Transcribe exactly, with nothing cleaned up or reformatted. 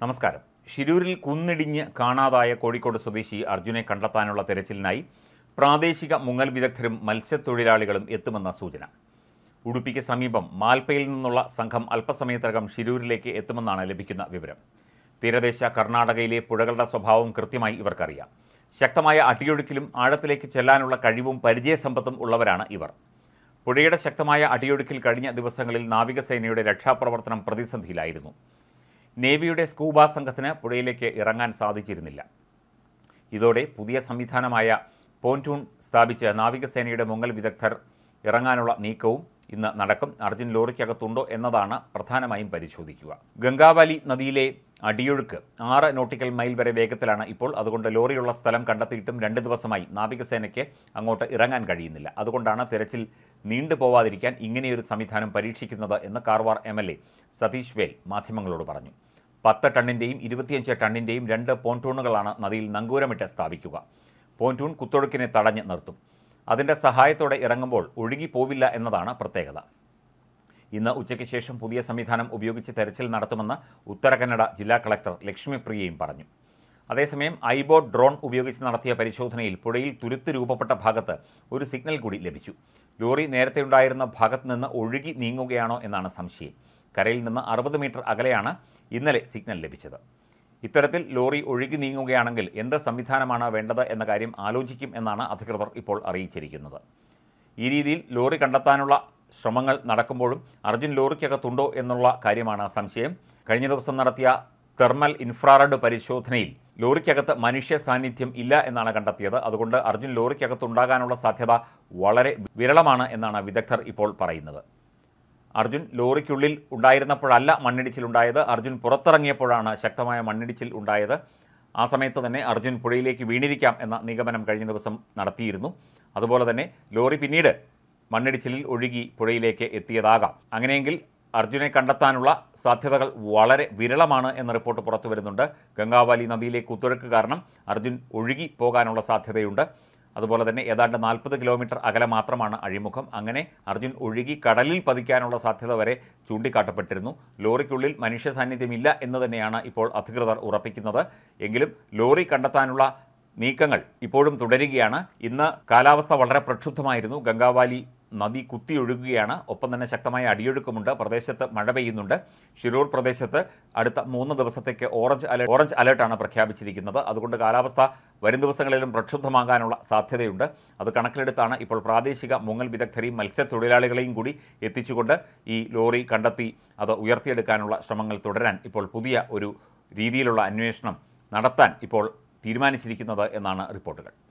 നമസ്കാരം. ഷിരൂരിൽ കുന്നിടിഞ്ഞ് കാണാതായ കോഴിക്കോട് സ്വദേശി അർജുനെ കണ്ടെത്താനുള്ള തെരച്ചിലിനായി പ്രാദേശിക മുങ്ങൽ വിദഗ്ധരും മത്സ്യത്തൊഴിലാളികളും എത്തുമെന്ന സൂചന. ഉടുപ്പിക്ക് സമീപം മാൽപ്പയിൽ നിന്നുള്ള സംഘം അല്പസമയത്തിനകം ഷിരൂരിലേക്ക് എത്തുമെന്നാണ് ലഭിക്കുന്ന വിവരം. തീരദേശ കർണാടകയിലെ പുഴകളുടെ സ്വഭാവം കൃത്യമായി ഇവർക്കറിയാം. ശക്തമായ അടിയൊഴുക്കിലും ആഴത്തിലേക്ക് ചെല്ലാനുള്ള കഴിവും പരിചയസമ്പത്തും ഉള്ളവരാണ് ഇവർ. പുഴയുടെ ശക്തമായ അടിയൊഴുക്കിൽ കഴിഞ്ഞ ദിവസങ്ങളിൽ നാവികസേനയുടെ രക്ഷാപ്രവർത്തനം പ്രതിസന്ധിയിലായിരുന്നു. നേവിയുടെ സ്കൂബ സംഘത്തിന് പുഴയിലേക്ക് ഇറങ്ങാൻ സാധിച്ചിരുന്നില്ല. ഇതോടെ പുതിയ സംവിധാനമായ പോൺറ്റൂൺ സ്ഥാപിച്ച് നാവികസേനയുടെ മുങ്ങൽ വിദഗ്ധർ ഇറങ്ങാനുള്ള നീക്കവും ഇന്ന് നടക്കും. അർജുൻ ലോറിക്കകത്തുണ്ടോ എന്നതാണ് പ്രധാനമായും പരിശോധിക്കുക. ഗംഗാവാലി നദിയിലെ അടിയൊഴുക്ക് ആറ് നോട്ടിക്കൽ മൈൽ വരെ വേഗത്തിലാണ് ഇപ്പോൾ. അതുകൊണ്ട് ലോറിയുള്ള സ്ഥലം കണ്ടെത്തിയിട്ടും രണ്ട് ദിവസമായി നാവികസേനയ്ക്ക് അങ്ങോട്ട് ഇറങ്ങാൻ കഴിയുന്നില്ല. അതുകൊണ്ടാണ് തെരച്ചിൽ നീണ്ടുപോവാതിരിക്കാൻ ഇങ്ങനെയൊരു സംവിധാനം പരീക്ഷിക്കുന്നത് എന്ന് Karwar M L A Satish വേൽ മാധ്യമങ്ങളോട് പറഞ്ഞു. പത്ത് ടണ്ണിൻ്റെയും ഇരുപത്തിയഞ്ച് ടണ്ണിൻ്റെയും രണ്ട് പോൺറ്റൂണുകളാണ് നദിയിൽ നങ്കൂരമിട്ട് സ്ഥാപിക്കുക. പോൺറ്റൂൺ കുത്തൊഴുക്കിനെ തടഞ്ഞ് നിർത്തും. അതിൻ്റെ സഹായത്തോടെ ഇറങ്ങുമ്പോൾ ഒഴുകിപ്പോവില്ല എന്നതാണ് പ്രത്യേകത. ഇന്ന് ഉച്ചയ്ക്ക് ശേഷം പുതിയ സംവിധാനം ഉപയോഗിച്ച് തെരച്ചിൽ നടത്തുമെന്ന് ഉത്തര കന്നഡ ജില്ലാ കളക്ടർ ലക്ഷ്മിപ്രിയയും പറഞ്ഞു. അതേസമയം ഐബോട്ട് ഡ്രോൺ ഉപയോഗിച്ച് നടത്തിയ പരിശോധനയിൽ പുഴയിൽ തുരുത്ത് രൂപപ്പെട്ട ഭാഗത്ത് ഒരു സിഗ്നൽ കൂടി ലഭിച്ചു. ലോറി നേരത്തെ ഉണ്ടായിരുന്ന ഭാഗത്ത് നിന്ന് ഒഴുകി നീങ്ങുകയാണോ എന്നാണ് സംശയം. കരയിൽ നിന്ന് അറുപത് മീറ്റർ അകലെയാണ് ഇന്നലെ സിഗ്നൽ ലഭിച്ചത്. ഇത്തരത്തിൽ ലോറി ഒഴുകി നീങ്ങുകയാണെങ്കിൽ എന്ത് സംവിധാനമാണ് വേണ്ടത് എന്ന കാര്യം ആലോചിക്കും എന്നാണ് അധികൃതർ ഇപ്പോൾ അറിയിച്ചിരിക്കുന്നത്. ഈ രീതിയിൽ ലോറി കണ്ടെത്താനുള്ള ശ്രമങ്ങൾ നടക്കുമ്പോഴും അർജുൻ ലോറിക്കകത്തുണ്ടോ എന്നുള്ള കാര്യമാണ് സംശയം. കഴിഞ്ഞ ദിവസം നടത്തിയ തെർമൽ ഇൻഫ്രാറെഡ് പരിശോധനയിൽ ലോറിക്കകത്ത് മനുഷ്യ സാന്നിധ്യം ഇല്ല എന്നാണ് കണ്ടെത്തിയത്. അതുകൊണ്ട് അർജുൻ ലോറിക്കകത്തുണ്ടാകാനുള്ള സാധ്യത വളരെ വിരളമാണ് എന്നാണ് വിദഗ്ധർ ഇപ്പോൾ പറയുന്നത്. അർജുൻ ലോറിക്കുള്ളിൽ ഉണ്ടായിരുന്നപ്പോഴല്ല മണ്ണിടിച്ചിലുണ്ടായത്. അർജുൻ പുറത്തിറങ്ങിയപ്പോഴാണ് ശക്തമായ മണ്ണിടിച്ചിൽ ഉണ്ടായത്. ആ സമയത്ത് തന്നെ അർജുൻ പുഴയിലേക്ക് വീണിരിക്കാം എന്ന നിഗമനം കഴിഞ്ഞ ദിവസം നടത്തിയിരുന്നു. അതുപോലെ തന്നെ ലോറി പിന്നീട് മണ്ണിടിച്ചിലിൽ ഒഴുകി പുഴയിലേക്ക് എത്തിയതാകാം. അങ്ങനെയെങ്കിൽ അർജുനെ കണ്ടെത്താനുള്ള സാധ്യതകൾ വളരെ വിരളമാണ് എന്ന റിപ്പോർട്ട് പുറത്തു വരുന്നുണ്ട്. ഗംഗാവാലി നദിയിലെ കുത്തൊഴുക്ക് കാരണം അർജുൻ ഒഴുകി പോകാനുള്ള സാധ്യതയുണ്ട്. അതുപോലെ തന്നെ ഏതാണ്ട് നാൽപ്പത് കിലോമീറ്റർ അകലെ മാത്രമാണ് അഴിമുഖം. അങ്ങനെ അർജുൻ ഒഴുകി കടലിൽ പതിക്കാനുള്ള സാധ്യത വരെ ചൂണ്ടിക്കാട്ടപ്പെട്ടിരുന്നു. ലോറിക്കുള്ളിൽ മനുഷ്യ സാന്നിധ്യമില്ല എന്ന് തന്നെയാണ് ഇപ്പോൾ അധികൃതർ ഉറപ്പിക്കുന്നത്. എങ്കിലും ലോറി കണ്ടെത്താനുള്ള നീക്കങ്ങൾ ഇപ്പോഴും തുടരുകയാണ്. ഇന്ന് കാലാവസ്ഥ വളരെ പ്രക്ഷുബ്ധമായിരുന്നു. ഗംഗാവാലി നദി കുത്തിയൊഴുകുകയാണ്. ഒപ്പം തന്നെ ശക്തമായ അടിയൊഴുക്കുമുണ്ട്. പ്രദേശത്ത് മഴ പെയ്യുന്നുണ്ട്. ഷിരൂർ പ്രദേശത്ത് അടുത്ത മൂന്ന് ദിവസത്തേക്ക് ഓറഞ്ച് അലർട്ട് ഓറഞ്ച് അലർട്ടാണ് പ്രഖ്യാപിച്ചിരിക്കുന്നത്. അതുകൊണ്ട് കാലാവസ്ഥ വരും ദിവസങ്ങളിലും പ്രക്ഷുബ്ധമാകാനുള്ള സാധ്യതയുണ്ട്. അത് കണക്കിലെടുത്താണ് ഇപ്പോൾ പ്രാദേശിക മുങ്ങൽ വിദഗ്ധരെയും മത്സ്യത്തൊഴിലാളികളെയും കൂടി എത്തിച്ചുകൊണ്ട് ഈ ലോറി കണ്ടെത്തി അത് ഉയർത്തിയെടുക്കാനുള്ള ശ്രമങ്ങൾ തുടരാൻ ഇപ്പോൾ പുതിയ ഒരു രീതിയിലുള്ള അന്വേഷണം നടത്താൻ ഇപ്പോൾ തീരുമാനിച്ചിരിക്കുന്നത് എന്നാണ് റിപ്പോർട്ടുകൾ.